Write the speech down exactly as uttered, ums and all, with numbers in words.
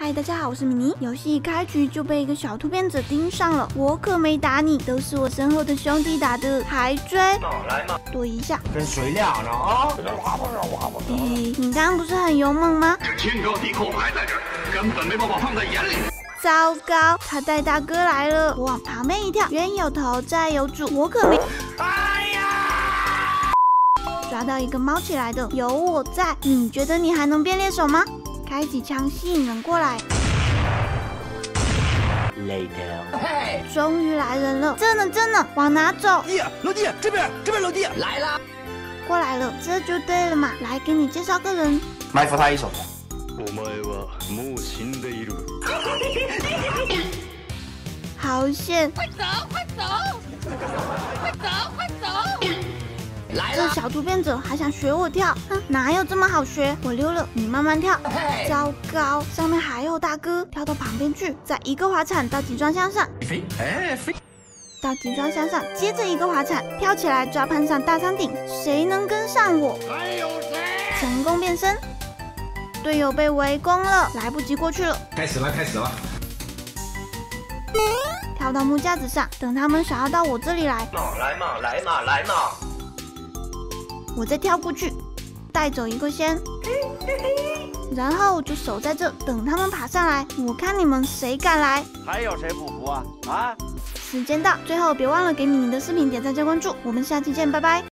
嗨，大家好，我是米妮。游戏一开局就被一个小突变者盯上了，我可没打你，都是我身后的兄弟打的，还追？ 来嘛， 躲一下， 跟谁俩呢啊？ 嘿嘿，你刚刚不是很勇猛吗？ 这天高地厚还在这儿，根本没把我放在眼里。 糟糕，他带大哥来了！我往旁边一跳，冤有头债有主，我可没。 哎呀！ 抓到一个猫起来的，有我在，你觉得你还能变猎手吗？开几枪吸引人过来。 嘿， 终于来人了，真的真的，往哪走？ 弟，老弟，这边这边老弟来了， 过来了，这就对了嘛。来，给你介绍个人， 埋伏他一手。 お前はもう死んでいる。 好险！ 快走，快走，快走，快走！ 这小突变者还想学我跳，哼，哪有这么好学？我溜了，你慢慢跳。糟糕，上面还有大哥，跳到旁边去，再一个滑铲到集装箱上， 飞，哎飞， 到集装箱上，接着一个滑铲，跳起来抓攀上大山顶，谁能跟上我？ 还有谁？ 成功变身，队友被围攻了，来不及过去了。 开始了，开始了。 跳到木架子上，等他们想要到我这里来， 来嘛，来嘛，来嘛。 我再跳过去，带走一个先，然后就守在这，等他们爬上来。我看你们谁敢来！ 还有谁不服啊？啊！ 时间到，最后别忘了给米妮的视频点赞加关注，我们下期见，拜拜。